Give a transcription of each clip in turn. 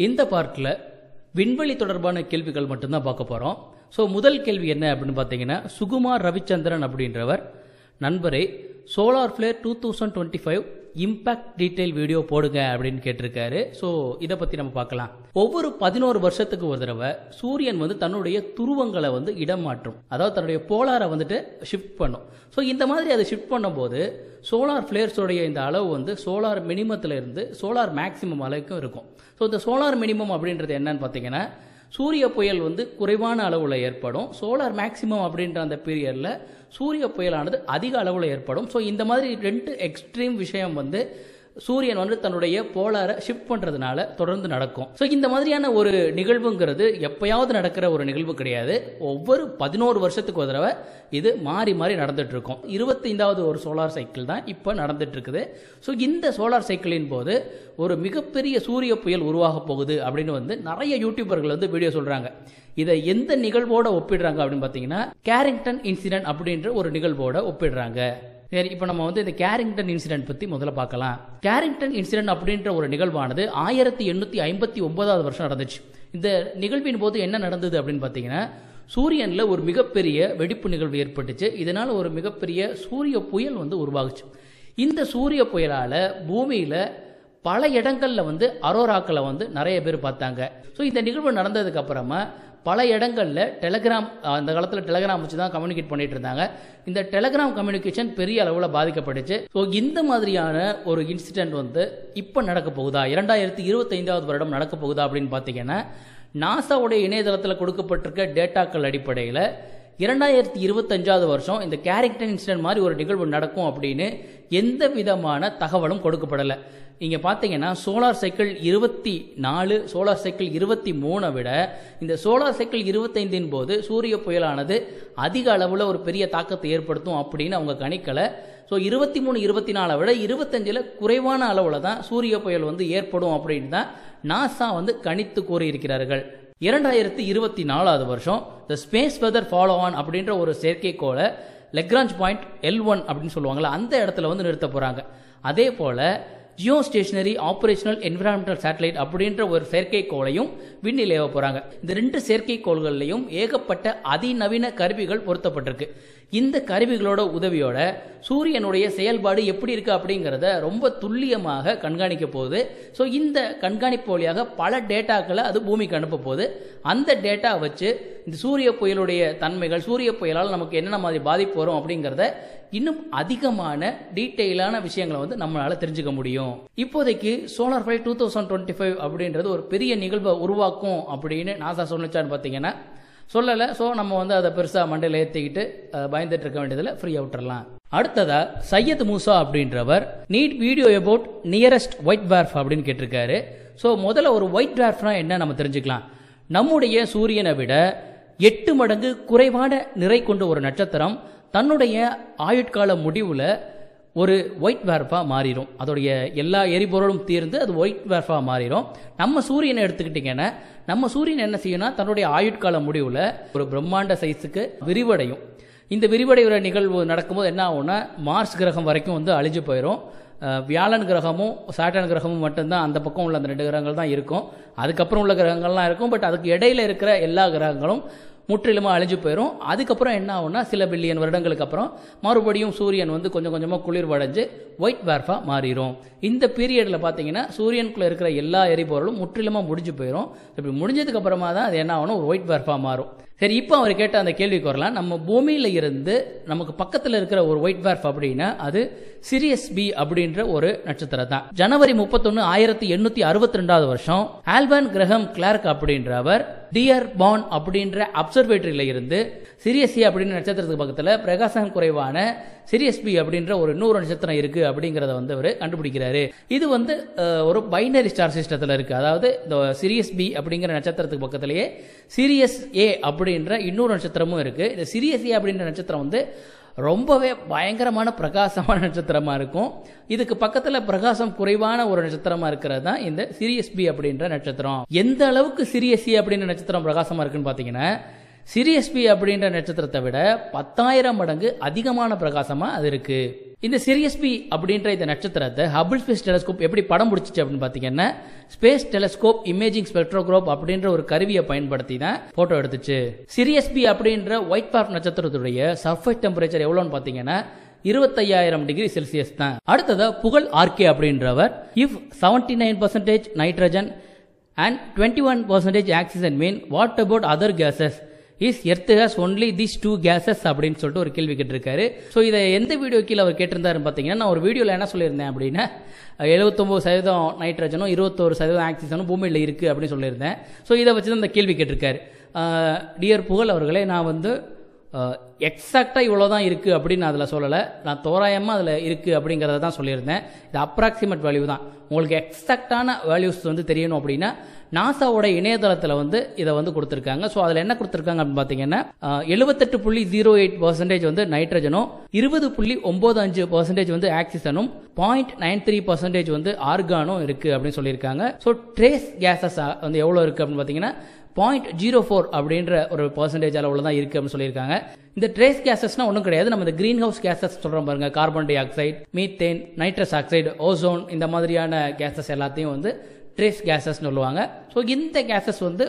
இந்த பார்ட்ல விண்வெளி தொடர்பான கேள்விகள் மட்டும்தான் பார்க்க போறோம். ஸோ முதல் கேள்வி என்ன அப்படின்னு பார்த்தீங்கன்னா, சுகுமார் ரவிச்சந்திரன் அப்படின்றவர் நண்பரே solar flare 2025 impact detail video போடுங்க அப்படின்னு கேட்டிருக்காரு. ஸோ இதை பற்றி நம்ம பார்க்கலாம். ஒவ்வொரு 11 வருஷத்துக்கு ஒரு தடவை சூரியன் தன்னுடைய துருவங்களை இடம் மாற்றும், அதாவது தன்னுடைய போலாரை ஷிஃப்ட் பண்ணும். ஸோ இந்த மாதிரி அதை ஷிஃப்ட் பண்ணும்போது சோலார் ஃபிளேர்ஸோடைய இந்த அளவு சோலார் மினிமத்தில் இருந்து சோலார் மேக்சிமம் அளவுக்கும் இருக்கும். ஸோ இந்த சோலார் மினிமம் அப்படின்றது என்னன்னு பார்த்தீங்கன்னா, சூரிய புயல் குறைவான அளவில் ஏற்படும். சோலார் மேக்சிமம் அப்படின்ற அந்த பீரியடில் சூரிய புயலானது அதிக அளவில் ஏற்படும். ஸோ இந்த மாதிரி ரெண்டு எக்ஸ்ட்ரீம் விஷயம் சூரியன் தன்னுடைய போலாரை ஷிஃப்ட் பண்ணுறதுனால தொடர்ந்து நடக்கும். ஸோ இந்த மாதிரியான ஒரு நிகழ்வுங்கிறது எப்பயாவது நடக்கிற ஒரு நிகழ்வு கிடையாது. ஒவ்வொரு 11 வருஷத்துக்கு ஒரு தடவை இது மாறி மாறி நடந்துட்டு இருக்கும். 25வது ஒரு சோலார் சைக்கிள் தான் இப்போ நடந்துட்டு இருக்குது. ஸோ இந்த சோலார் சைக்கிளின் போது ஒரு மிகப்பெரிய சூரிய புயல் உருவாக போகுது அப்படின்னு நிறைய யூடியூபர்கள் வீடியோ சொல்றாங்க. இதை எந்த நிகழ்வோட ஒப்பிடுறாங்க அப்படின்னு பார்த்தீங்கன்னா, கேரிங்டன் இன்சிடென்ட் அப்படின்ற ஒரு நிகழ்வோட ஒப்பிடுறாங்க. சரி, இப்போ நம்ம இந்த கேரிங்டன் இன்சிடென்ட் பற்றி முதல்ல பார்க்கலாம். கேரிங்டன் இன்சிடென்ட் அப்படின்ற ஒரு நிகழ்வானது 1859வது வருஷம் நடந்துச்சு. இந்த நிகழ்வின் போது என்ன நடந்தது அப்படின்னு பார்த்தீங்கன்னா, சூரியனில் ஒரு மிகப்பெரிய வெடிப்பு நிகழ்வு ஏற்பட்டுச்சு. இதனால் ஒரு மிகப்பெரிய சூரிய புயல் உருவாகுச்சு. இந்த சூரிய புயலால் பூமியில் பல இடங்களில் அரோராக்களை நிறைய பேர் பார்த்தாங்க. ஸோ இந்த நிகழ்வு நடந்ததுக்கு அப்புறமா பல இடங்களில் டெலகிராம், அந்த காலத்தில் டெலகிராம் வச்சு தான் கம்யூனிகேட் பண்ணிட்டு இருந்தாங்க. இந்த டெலகிராம் கம்யூனிகேஷன் பெரிய அளவில் பாதிக்கப்பட்டுச்சு. ஸோ இந்த மாதிரியான ஒரு இன்சிடென்ட் இப்போ நடக்க போகுதா, 2025வது வருடம் நடக்க போகுதா அப்படின்னு பார்த்தீங்கன்னா, நாசாவுடைய இணையதளத்தில் கொடுக்கப்பட்டிருக்க டேட்டாக்கள் அடிப்படையில் 2025வது வருஷம் இந்த கேரிங்டன் இன்சிடென்ட் மாதிரி ஒரு நிகழ்வு நடக்கும் அப்படின்னு எந்த விதமான தகவலும் கொடுக்கப்படலை. இங்கே பார்த்தீங்கன்னா சோலார் சைக்கிள் 24, சோலார் சைக்கிள் 23 விட இந்த சோலார் சைக்கிள் 25 போது சூரிய புயலானது அதிக அளவில் ஒரு பெரிய தாக்கத்தை ஏற்படுத்தும் அப்படின்னு அவங்க கணிக்கலை. ஸோ 23, 24 விட 25ல் குறைவான அளவில் தான் சூரிய புயல் ஏற்படும் அப்படின்னு தான் நாசா கணித்து கூறியிருக்கிறார்கள். 2024வது வருஷம் the space weather follow on அப்படின்ற ஒரு செயற்கைக்கோளை லெக்ராஞ்ச் பாயிண்ட் L1 அப்படின்னு சொல்லுவாங்கள்ல, அந்த இடத்துல நிறுத்த போகிறாங்க. அதே போல் geostationary operational environmental satellite அப்படின்ற ஒரு செயற்கைக்கோளையும் விண்ணில் ஏவ போகிறாங்க. இந்த ரெண்டு செயற்கைக்கோள்கள்லையும் ஏகப்பட்ட அதிநவீன கருவிகள் பொருத்தப்பட்டிருக்கு. இந்த கருவிகளோட உதவியோட சூரியனுடைய செயல்பாடு எப்படி இருக்கு அப்படிங்கிறத ரொம்ப துல்லியமாக கண்காணிக்க போகுது. ஸோ இந்த கண்காணிப்பு வழியாக பல டேட்டாக்களை அது பூமிக்கு அனுப்ப போகுது. அந்த டேட்டா வச்சு இந்த சூரிய புயலுடைய தன்மைகள், சூரிய புயலால் நமக்கு என்னென்ன மாதிரி பாதிப்பு வரும் அப்படிங்கிறத இன்னும் அதிகமான டீட்டெயிலான விஷயங்களை நம்மளால தெரிஞ்சுக்க முடியும். இப்போதைக்கு சோலார் ஃபிளைட் 2025 அப்படின்றது ஒரு பெரிய நிகழ்வை உருவாக்கும் அப்படின்னு நாசா சொன்னிச்சான்னு பார்த்தீங்கன்னா சொல்லலை. ஸோ நம்ம அதை பெருசாக மண்டையில் ஏற்றிக்கிட்டு பயந்துட்டு இருக்க வேண்டியதில் ஃப்ரீ விட்டுறலாம். அடுத்ததா சையத் மூசா அப்படின்றவர் need video about nearest white dwarf அப்படின்னு கேட்டிருக்காரு. ஸோ முதல்ல ஒரு ஒயிட் ட்வார்ஃப்னா என்ன நம்ம தெரிஞ்சுக்கலாம். நம்முடைய சூரியனை விட 8 மடங்கு குறைவான நிறை கொண்ட ஒரு நட்சத்திரம் தன்னுடைய ஆயுட்கால முடிவில் ஒரு ஒயிட் ட்வார்ஃபாக மாறிடும். அதோடைய எல்லா எரிபொருளும் தீர்ந்து அது ஒயிட் ட்வார்ஃபாக மாறிடும். நம்ம சூரியனை எடுத்துக்கிட்டிங்கன்னா, நம்ம சூரியன் என்ன செய்யணும்னா தன்னுடைய ஆயுட்கால முடிவில் ஒரு பிரம்மாண்ட சைஸுக்கு விரிவடையும். இந்த விரிவடைகிற நிகழ்வு நடக்கும்போது என்ன ஆகும்னா, மார்ஸ் கிரகம் வரைக்கும் அழிஞ்சு போயிடும். வியாழன் கிரகமும் சாட்டர்ன் கிரகமும் மட்டும்தான் அந்த பக்கம் உள்ள அந்த 2 கிரகங்கள் தான் இருக்கும். அதுக்கப்புறம் உள்ள கிரகங்கள்லாம் இருக்கும். பட் அதுக்கு இடையில இருக்கிற எல்லா கிரகங்களும் முற்றிலுமாக அழிஞ்சு போயிடும். அதுக்கப்புறம் என்ன ஆகும்னா, சில பில்லியன் வருடங்களுக்கு அப்புறம் மறுபடியும் சூரியன் கொஞ்சம் கொஞ்சமாக குளிர்வடைஞ்சு ஒயிட் ட்வார்ஃபாக மாறிடும். இந்த பீரியடில் பார்த்தீங்கன்னா சூரியனுக்குள்ளே இருக்கிற எல்லா எரிபொருளும் முற்றிலுமாக முடிஞ்சு போயிடும். இப்படி முடிஞ்சதுக்கு அப்புறமா தான் அது என்ன ஆகணும், ஒரு ஒயிட் ட்வார்ஃபாக மாறும். சரி, இப்போ அவர் கேட்ட அந்த கேள்விக்கு வரலாம். நம்ம பூமியில் இருந்து நமக்கு பக்கத்தில் இருக்கிற ஒரு ஒயிட் ட்வார்ஃப் அப்படின்னா அது சிரியஸ் பி அப்படின்ற ஒரு நட்சத்திரம் தான். ஜனவரி 31, 1862வது வருஷம் ஆல்பன் கிரஹம் கிளார்க் அப்படின்றவர் டியர் பான் அப்படின்ற அப்சர்வேட்டரியில இருந்து சிரியஸ் ஏ அப்படின்ற நட்சத்திரத்துக்கு பக்கத்தில் பிரகாசம் குறைவான சிரியஸ் பி அப்படின்ற ஒரு இன்னொரு நட்சத்திரம் இருக்கு அப்படிங்கிறத அவர் கண்டுபிடிக்கிறாரு. இது ஒரு பைனரி ஸ்டார் சிஸ்டத்தில் இருக்கு. அதாவது இந்த சிரியஸ் பி அப்படிங்கிற நட்சத்திரத்துக்கு பக்கத்திலேயே சிரியஸ் ஏ அப்படின்ற இன்னொரு நட்சத்திரமும் இருக்கு. இந்த சிரியஸ் ஏ அப்படின்ற நட்சத்திரம் ரொம்பவே பயங்கரமான பிரகாசமான நட்சத்திரமா இருக்கும். இதுக்கு பக்கத்துல பிரகாசம் குறைவான ஒரு நட்சத்திரமா இருக்கிறது தான் இந்த சிரியஸ் பி அப்படின்ற நட்சத்திரம். எந்த அளவுக்கு சிரியஸ் ஏ அப்படின்ற நட்சத்திரம் பிரகாசமா இருக்குன்னு பாத்தீங்கன்னா, சிரியஸ் பி அப்படின்ற நட்சத்திரத்தை விட 10,000 மடங்கு அதிகமான பிரகாசமா அது இருக்கு. இந்த சிரியஸ் பி அப்படின்ற இந்த நட்சத்திரத்தை ஹபிள் ஸ்பேஸ் டெலஸ்கோப் எப்படி படம் பிடிச்சிச்சு அப்படின்னு பார்த்தீங்கன்னா ஸ்பேஸ் டெலஸ்கோப் இமேஜிங் ஸ்பெக்ட்ரோகிராப் அப்படின்ற ஒரு கருவியை பயன்படுத்தி தான் போட்டோ எடுத்துச்சு. சிரியஸ் பி அப்படின்ற ஒயிட் டார்ஃப் நட்சத்திரத்துடைய சர்ஃபேஸ் டெம்பரேச்சர் எவ்வளோன்னு பார்த்தீங்கன்னா 25,000 டிகிரி செல்சியஸ் தான். அடுத்ததா புகழ் ஆர்கே அப்படின்றவர் if 79% nitrogen and 21% oxygen mean what about other gases? Is Earth has only these two gases அப்படின்னு சொல்லிட்டு ஒரு கேள்வி கேட்டிருக்காரு. ஸோ இதை எந்த வீடியோ கீழே அவர் கேட்டிருந்தாருன்னு பார்த்தீங்கன்னா நான் ஒரு வீடியோவில் என்ன சொல்லியிருந்தேன் அப்படின்னா 79% நைட்ரஜனும் 21% ஆக்சிஜனும் பூமியில் இருக்குது அப்படின்னு சொல்லியிருந்தேன். ஸோ இதை வச்சு தான் இந்த கேள்வி கேட்டிருக்காரு. டியர் புகழ் அவர்களே, நான் வந்து எக்ஸாக்டாக இவ்வளோ தான் இருக்குது அப்படின்னு அதில் சொல்லலை, நான் தோராயமாக அதில் இருக்குது அப்படிங்கிறத தான் சொல்லியிருந்தேன். இது அப்ராக்சிமேட் வேல்யூ தான். உங்களுக்கு எக்ஸாக்டான வேல்யூஸ் வந்து தெரியணும் அப்படின்னா நாசாவோட இணையதளத்தில் வந்து இதை வந்து கொடுத்துருக்காங்க. ஸோ அதில் என்ன கொடுத்துருக்காங்க அப்படின்னு பார்த்தீங்கன்னா 78.08% வந்து நைட்ரஜனும் 20.95% வந்து ஆக்சிஜனும் 0.93% வந்து ஆர்கானும் இருக்குது அப்படின்னு சொல்லியிருக்காங்க. ஸோ ட்ரேஸ் கேஸஸ் வந்து எவ்வளோ இருக்குது அப்படின்னு பார்த்தீங்கன்னா 0.04 அப்படின்ற ஒரு பர்சன்டேஜ் அளவில் தான் இருக்குது அப்படின்னு சொல்லியிருக்காங்க. இந்த ட்ரேஸ் கேஸஸ்னால் ஒன்றும் கிடையாது. நம்ம இந்த கிரீன் ஹவுஸ் கேஸஸ் சொல்கிறோம் பாருங்க, carbon dioxide, methane, nitrous oxide, ozone, இந்த மாதிரியான கேஸஸ் எல்லாத்தையும் வந்து ட்ரேஸ் கேஸஸ் சொல்லுவாங்க. ஸோ இந்த கேஸஸ் வந்து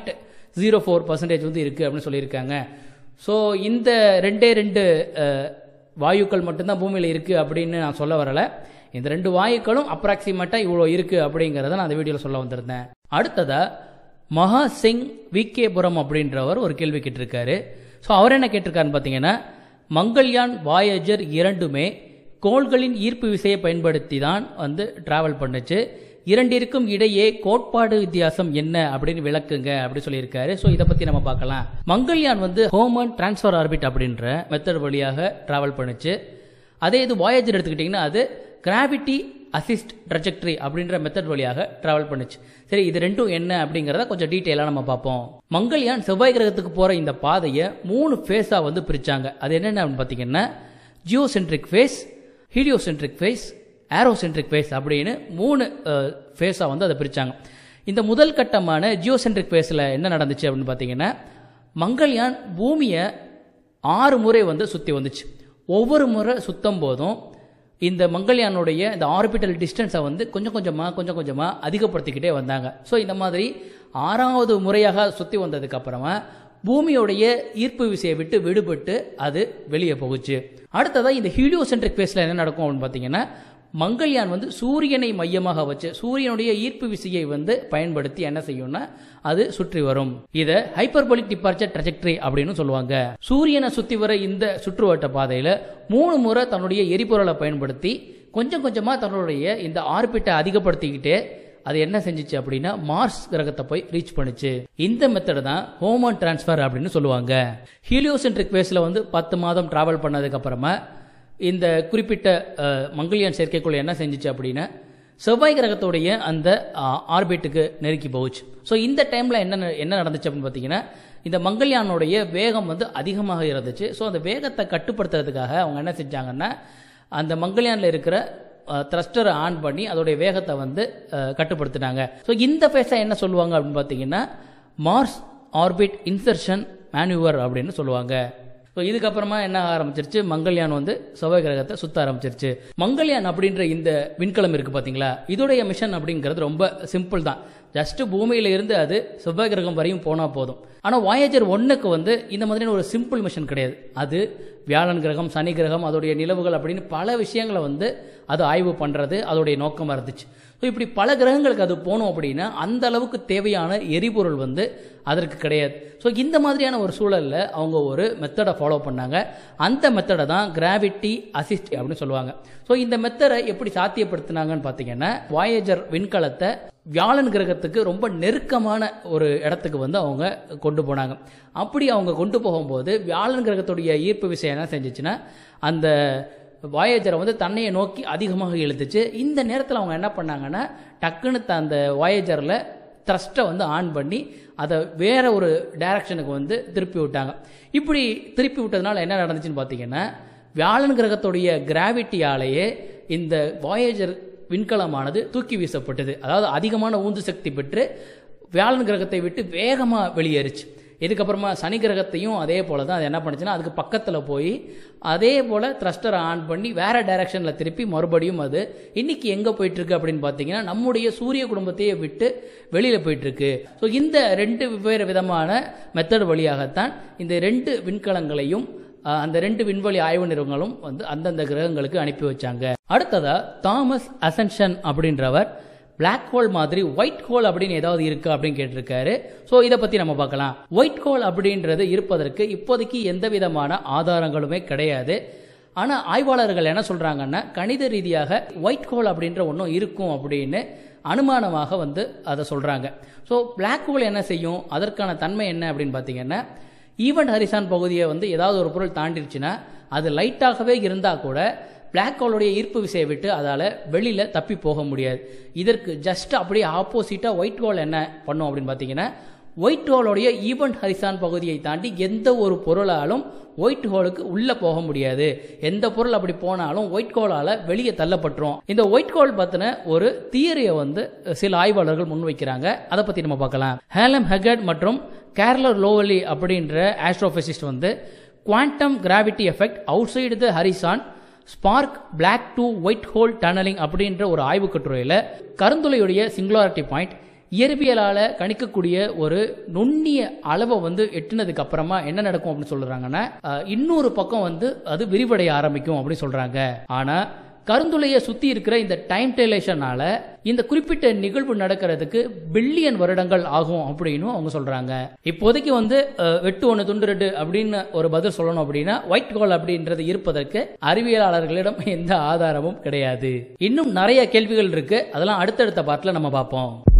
0.04% வந்து இருக்குது அப்படின்னு சொல்லியிருக்காங்க. ஸோ இந்த ரெண்டு வாயுக்கள் மட்டும்தான் பூமியில் இருக்குது அப்படின்னு நான் சொல்ல வரலை. இந்த 2 வாயுக்களும் அப்ராக்சிமேட்டாக இவ்வளோ இருக்குது அப்படிங்கிறத நான் அந்த வீடியோவில் சொல்ல வந்திருந்தேன். அடுத்ததா மகா சிங் விகேபுரம் அப்படின்றவர் ஒரு கேள்வி கேட்டிருக்காரு. ஸோ அவர் என்ன கேட்டிருக்காருன்னு பார்த்தீங்கன்னா மங்கள்யான் வாயேஜர் இரண்டுமே கோள்களின் ஈர்ப்பு விசையை பயன்படுத்தி தான் வந்து டிராவல் பண்ணுச்சு. இரண்டிற்கும் இடையே கோட்பாடு வித்தியாசம் என்ன அப்படின்னு விளக்குங்க அப்படின்னு சொல்லியிருக்காரு. ஸோ இதை பற்றி நம்ம பார்க்கலாம். மங்கள்யான் வந்து ஹோமன் டிரான்ஸ்ஃபர் ஆர்பிட் அப்படின்ற மெத்தட் வழியாக டிராவல் பண்ணுச்சு. அதே இது வாயேஜர் எடுத்துக்கிட்டிங்கன்னா அது கிராவிட்டி அசிஸ்ட் ட்ரஜெக்டரி அப்படின்ற மெத்தட் வழியாக டிராவல் பண்ணுச்சு. சரி, இது ரெண்டும் என்ன அப்படிங்கிறத கொஞ்சம் டீட்டெயிலாக நம்ம பார்ப்போம். மங்கள்யான் செவ்வாய் கிரகத்துக்கு போகிற இந்த பாதையை 3 ஃபேஸாக வந்து பிரித்தாங்க. அது என்னென்ன அப்படின்னு பார்த்தீங்கன்னா geocentric phase, heliocentric phase, aerocentric phase அப்படின்னு 3 ஃபேஸாக வந்து அதை பிரித்தாங்க. இந்த முதல் கட்டமான ஜியோசென்ட்ரிக் ஃபேஸில் என்ன நடந்துச்சு அப்படின்னு பார்த்தீங்கன்னா மங்கள்யான் பூமியை 6 முறை வந்து சுற்றி வந்துச்சு. ஒவ்வொரு முறை சுற்றும் போதும் இந்த மங்கள்யானுடைய இந்த ஆர்பிட்டல் டிஸ்டன்ஸை வந்து கொஞ்சம் கொஞ்சமாக அதிகப்படுத்திக்கிட்டே வந்தாங்க. ஸோ இந்த மாதிரி 6வது முறையாக சுற்றி வந்ததுக்கு அப்புறமா பூமியோடைய ஈர்ப்பு விசையை விட்டு விடுபட்டு அது வெளியே போகுச்சு. அடுத்ததாக இந்த ஹீலியோசென்ட்ரிக் ஃபேஸில் என்ன நடக்கும் அப்படின்னு பார்த்தீங்கன்னா மங்கள்யான் வந்து சூரியனை மையமாக வச்சு சூரியனுடைய ஈர்ப்பு விசையை வந்து பயன்படுத்தி என்ன செய்யும்னா அது சுற்றி வரும். இதை ஹைப்பர்போலிக் டிபார்ச்சர் ட்ரஜெக்டரி அப்படின்னு சொல்லுவாங்க. சூரியனை சுற்றி வர இந்த சுற்றுவட்ட பாதையில் 3 முறை தன்னுடைய எரிபொருளை பயன்படுத்தி கொஞ்சம் கொஞ்சமாக தன்னுடைய இந்த ஆர்பிட்டை அதிகப்படுத்திக்கிட்டே அது என்ன செஞ்சிச்சு அப்படின்னா மார்ஸ் கிரகத்தை போய் ரீச் பண்ணுச்சு. இந்த மெத்தட் தான் ஹோமன் டிரான்ஸ்ஃபர் அப்படின்னு சொல்லுவாங்க. ஹீலியோசென்ட்ரிக் ஃபேஸில் வந்து 10 மாதம் டிராவல் பண்ணதுக்கு அப்புறமா இந்த குறிப்பிட்ட மங்கள்யான் செயற்கைக்குள்ள என்ன செஞ்சிச்சு அப்படின்னா செவ்வாய் கிரகத்துடைய அந்த ஆர்பிட்டுக்கு நெருக்கி போச்சு. ஸோ இந்த டைமில் என்ன நடந்துச்சு அப்படின்னு பார்த்தீங்கன்னா இந்த மங்கள்யானுடைய வேகம் வந்து அதிகமாக இருந்துச்சு. ஸோ அந்த வேகத்தை கட்டுப்படுத்துறதுக்காக அவங்க என்ன செஞ்சாங்கன்னா அந்த மங்கள்யானில் இருக்கிற த்ரஸ்டரை ஆன் பண்ணி அதோடைய வேகத்தை வந்து கட்டுப்படுத்தினாங்க. ஸோ இந்த ஃபேஸை என்ன சொல்லுவாங்க அப்படின்னு பார்த்தீங்கன்னா மார்ஸ் ஆர்பிட் இன்சர்ஷன் மேனுவர் அப்படின்னு சொல்லுவாங்க. ஸோ இதுக்கப்புறமா என்ன ஆரம்பிச்சிருச்சு மங்கள்யான் வந்து செவ்வாய் கிரகத்தை சுற்ற ஆரம்பிச்சிருச்சு. மங்கள்யான் அப்படின்ற இந்த விண்கலம் இருக்குது பார்த்தீங்களா, இதோடைய மிஷன் அப்படிங்கிறது ரொம்ப சிம்பிள் தான். ஜஸ்ட் பூமியில இருந்து அது செவ்வாய் கிரகம் வரையும் போனால் போதும். ஆனால் வாயேஜர் 1க்கு வந்து இந்த மாதிரியான ஒரு சிம்பிள் மிஷன் கிடையாது. அது வியாழன் கிரகம், சனி கிரகம், அதோடைய நிலவுகள் அப்படின்னு பல விஷயங்களை வந்து அது ஆய்வு பண்ணுறது அதோடைய நோக்கமாக இருந்துச்சு. ஸோ இப்படி பல கிரகங்களுக்கு அது போனோம் அப்படின்னா அந்த அளவுக்கு தேவையான எரிபொருள் வந்து அதற்கு கிடையாது. ஸோ இந்த மாதிரியான ஒரு சூழலில் அவங்க ஒரு மெத்தடை ஃபாலோ பண்ணாங்க. அந்த மெத்தடை தான் கிராவிட்டி அசிஸ்ட் அப்படின்னு சொல்லுவாங்க. ஸோ இந்த மெத்தடை எப்படி சாத்தியப்படுத்தினாங்கன்னு பார்த்தீங்கன்னா வாயேஜர் விண்கலத்தை வியாழன் கிரகத்துக்கு ரொம்ப நெருக்கமான ஒரு இடத்துக்கு வந்து அவங்க கொண்டு போனாங்க. அப்படி அவங்க கொண்டு போகும்போது வியாழன் கிரகத்துடைய ஈர்ப்பு விசை என்ன செஞ்சிச்சுன்னா அந்த வாயேஜரை வந்து தன்னையை நோக்கி அதிகமாக இழுத்துச்சு. இந்த நேரத்தில் அவங்க என்ன பண்ணாங்கன்னா டக்குன்னு அந்த வாயேஜரில் த்ரஸ்ட்டை வந்து ஆன் பண்ணி அதை வேற ஒரு டைரக்ஷனுக்கு வந்து திருப்பி விட்டாங்க. இப்படி திருப்பி விட்டதுனால என்ன நடந்துச்சுன்னு பார்த்தீங்கன்னா வியாழன் கிரகத்துடைய கிராவிட்டியாலேயே இந்த வாயேஜர் விண்கலமானது தூக்கி வீசப்பட்டது. அதாவது அதிகமான உந்து சக்தி பெற்று வியாழன் கிரகத்தை விட்டு வேகமாக வெளியேறுச்சு. இதுக்கப்புறமா சனி கிரகத்தையும் அதே போல தான் அது என்ன பண்ணுச்சுன்னா அதுக்கு பக்கத்தில் போய் அதே போல் த்ரஸ்டரை ஆன் பண்ணி வேறு டைரக்ஷனில் திருப்பி மறுபடியும் அது இன்றைக்கி எங்கே போயிட்டுருக்கு அப்படின்னு பார்த்தீங்கன்னா நம்முடைய சூரிய குடும்பத்தையே விட்டு வெளியில் போயிட்டுருக்கு. ஸோ இந்த 2 வெவ்வேறு விதமான மெத்தட் வழியாகத்தான் இந்த 2 விண்கலங்களையும் அந்த 2 விண்வெளி ஆய்வு நிறுவனங்களும் வந்து அந்தந்த கிரகங்களுக்கு அனுப்பி வச்சாங்க. அடுத்ததா தாமஸ் அசன்ஷன் அப்படின்றவர் பிளாக் ஹோல் மாதிரி ஒயிட் ஹோல் அப்படின்னு ஏதாவது இருக்கா அப்படின்னு கேட்டிருக்காரு. ஸோ இதை பற்றி நம்ம பார்க்கலாம். ஒயிட் ஹோல் அப்படின்றது இருப்பதற்கு இப்போதைக்கு எந்த விதமான ஆதாரங்களுமே கிடையாது. ஆனால் ஆய்வாளர்கள் என்ன சொல்கிறாங்கன்னா கணித ரீதியாக ஒயிட் ஹோல் அப்படின்ற ஒன்றும் இருக்கும் அப்படின்னு அனுமானமாக வந்து அதை சொல்கிறாங்க. ஸோ பிளாக் ஹோல் என்ன செய்யும், அதற்கான தன்மை என்ன அப்படின்னு பார்த்தீங்கன்னா ஈவென்ட் ஹரிசான் பகுதியை வந்து ஏதாவது ஒரு பொருள் தாண்டிடுச்சுன்னா அது லைட்டாகவே இருந்தால் கூட பிளாக் ஹோலுடைய ஈர்ப்பு விசையை விட்டு அதால் வெளியில் தப்பி போக முடியாது. இதற்கு ஜஸ்ட் அப்படியே ஆப்போசிட்டாக ஒயிட் ஹோல் என்ன பண்ணும் அப்படின்னு பார்த்தீங்கன்னா ஒயிட் ஹோலுடைய ஈவென்ட் ஹரிசான் பகுதியை தாண்டி எந்த ஒரு பொருளாலும் ஒயிட் ஹோலுக்கு உள்ளே போக முடியாது. எந்த பொருள் அப்படி போனாலும் ஒயிட் ஹோலால் வெளியே தள்ளப்பட்டுரும். இந்த ஒயிட் ஹோல் பற்றின ஒரு தியரியை வந்து சில ஆய்வாளர்கள் முன்வைக்கிறாங்க. அதை பற்றி நம்ம பார்க்கலாம். ஹேலம் ஹெகட் மற்றும் கேர்லர் லோவலி அப்படின்ற ஆஸ்ட்ரோபிசிஸ்ட் வந்து quantum gravity effect outside the horizon spark black to white hole tunneling அப்படின்ற ஒரு ஆய்வு கட்டுரையில் கருந்துளையுடைய சிங்குலாரிட்டி பாயிண்ட் இயற்பியலால் கணிக்கக்கூடிய ஒரு நுண்ணிய அளவை வந்து எட்டுனதுக்கு அப்புறமா என்ன நடக்கும் அப்படின்னு சொல்றாங்கன்னா இன்னொரு பக்கம் வந்து அது விரிவடைய ஆரம்பிக்கும் அப்படின்னு சொல்றாங்க. ஆனா கருந்துளையை சுத்தி இருக்கிற இந்த டைம் டைலேஷனால இந்த குறிப்பிட்ட நிகழ்வு நடக்கிறதுக்கு பில்லியன் வருடங்கள் ஆகும் அப்படின்னு அவங்க சொல்றாங்க. இப்போதைக்கு வந்து வெட்டு 1 துண்டு 2 அப்படின்னு ஒரு பதில் சொல்லணும் அப்படின்னா ஒயிட் ஹோல் அப்படின்றது இருப்பதற்கு அறிவியலாளர்களிடம் எந்த ஆதாரமும் கிடையாது. இன்னும் நிறைய கேள்விகள் இருக்கு, அதெல்லாம் அடுத்தடுத்த பார்ட்ல நம்ம பார்ப்போம்.